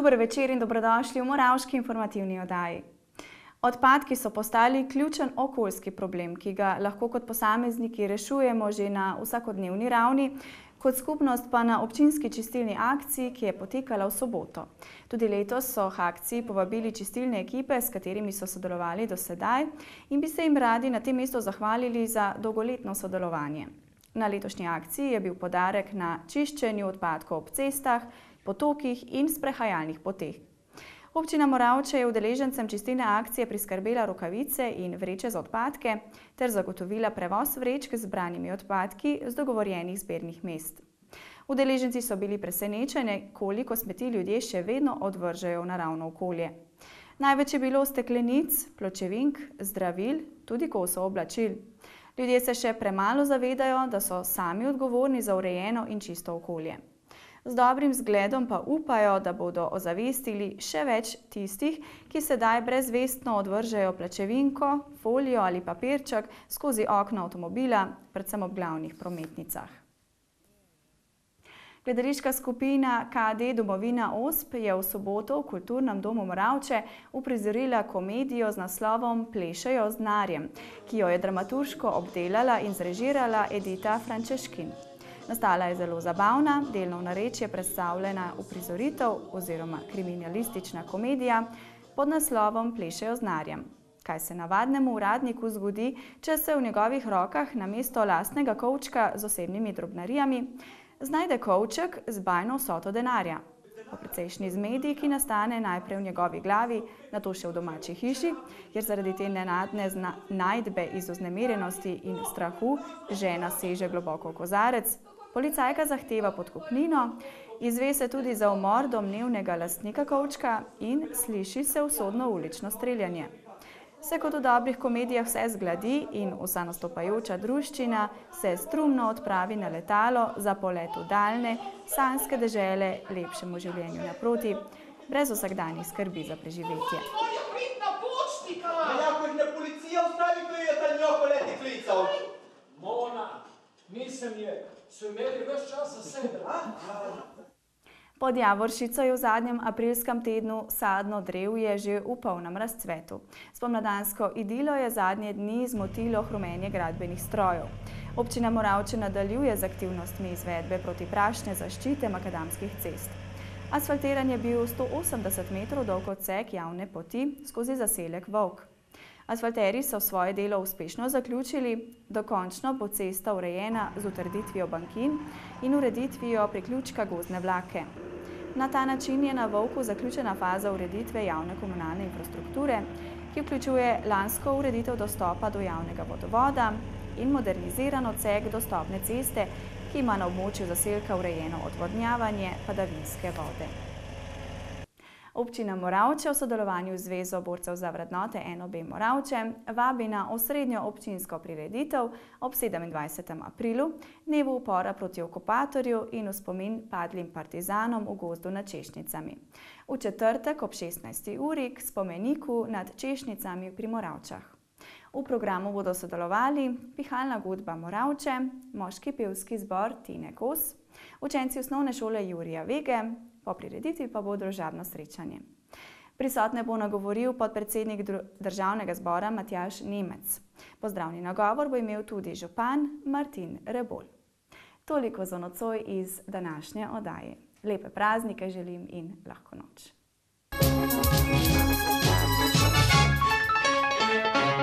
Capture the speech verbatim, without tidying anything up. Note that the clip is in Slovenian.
Dober večer in dobrodošli v Moravški informativni oddaji. Odpadki so postali ključen okoljski problem, ki ga lahko kot posamezniki rešujemo že na vsakodnevni ravni, kot skupnost pa na občinski čistilni akciji, ki je potekala v soboto. Tudi letos so k akciji povabili čistilne ekipe, s katerimi so sodelovali do sedaj in bi se jim radi na tem mestu zahvalili za dolgoletno sodelovanje. Na letošnji akciji je bil poudarek na čiščenju odpadkov ob cestah, potokih in sprehajalnih poteh. Občina Moravče je udeležencem čistilne akcije priskrbela rokavice in vreče za odpadke ter zagotovila prevoz vrečk z zbranimi odpadki z dogovorjenih zbirnih mest. Udeleženci so bili presenečeni, koliko smeti ljudje še vedno odvržejo v naravno okolje. Največ je bilo steklenic, pločevink, zdravil, tudi kosov oblačil. Ljudje se še premalo zavedajo, da so sami odgovorni za urejeno in čisto okolje. Z dobrim zgledom pa upajo, da bodo ozavestili še več tistih, ki sedaj brezvestno odvržejo pločevinko, folijo ali papirček skozi okno avtomobila, predvsem ob glavnih prometnicah. Gledališka skupina K D Domovina Osp je v soboto v Kulturnem domu Moravče uprizorila komedijo z naslovom Plešejo z denarjem, ki jo je dramaturško obdelala in zrežirala Edita Frančeškin. Nastala je zelo zabavna, delno v narečje predstavljena uprizoritev oziroma kriminalistična komedija pod naslovom Plešejo z denarjem. Kaj se navadnemu uradniku zgodi, če se v njegovih rokah namesto lastnega kovčka z osebnimi drobnarijami znajde kovček z bajno vsoto denarja. Po precejšnji zmedi, ki nastane najprej v njegovi glavi, nato še v domači hiši, kjer zaradi te nenadne najdbe iz vznemirjenosti in strahu žena seže globoko v kozarec, policajka zahteva podkupnino, izve se tudi za umor domnevnega lastnika kovčka in sliši se usodno ulično streljanje. Se kot v dobrih komedijah vse zgladi in vsa nastopajoča druščina se strumno odpravi na letalo za polet v daljne, sanjske dežele lepšemu življenju naproti, brez vsakdanjih skrbi za preživetje. Pod Javoršico je v zadnjem aprilskem tednu sadno drevje že v polnem razcvetu. Spomladansko idilo je zadnje dni zmotilo hrumenje gradbenih strojev. Občina Moravče nadaljuje z aktivnostmi izvedbe protiprašne zaščite makadamskih cest. Asfaltiran je bil sto osemdeset metrov dolg odsek javne poti skozi zaselek Volk. Asfalterji so svoje delo uspešno zaključili, dokončno bo cesta urejena z utrditvijo bankin in ureditvijo priključka gozdne vlake. Na ta način je na Volku zaključena faza ureditve javne komunalne infrastrukture, ki vključuje lansko ureditev dostopa do javnega vodovoda in moderniziran odsek dostopne ceste, ki ima na območju zaselka urejeno odvodnjavanje padavinske vode. Občina Moravče v sodelovanju z Zvezo borcev za vrednote N O B Moravče vabi na osrednjo občinsko prireditev ob sedemindvajsetem aprilu, dnevu upora proti okupatorju in v spomin padlim partizanom v gozdu nad Češnjicami. V četrtek ob šestnajsti uri k spomeniku nad Češnjicami pri Moravčah. V programu bodo sodelovali Pihalna godba Moravče, moški pevski zbor Tine Kos, učenci osnovne šole Jurija Vege, po prireditvi pa bo družabno srečanje. Prisotne bo nagovoril podpredsednik državnega zbora Matjaž Nemec. Pozdravni nagovor bo imel tudi župan Martin Rebolj. Toliko za nocoj iz današnje oddaje. Lepe praznike želim in lahko noč.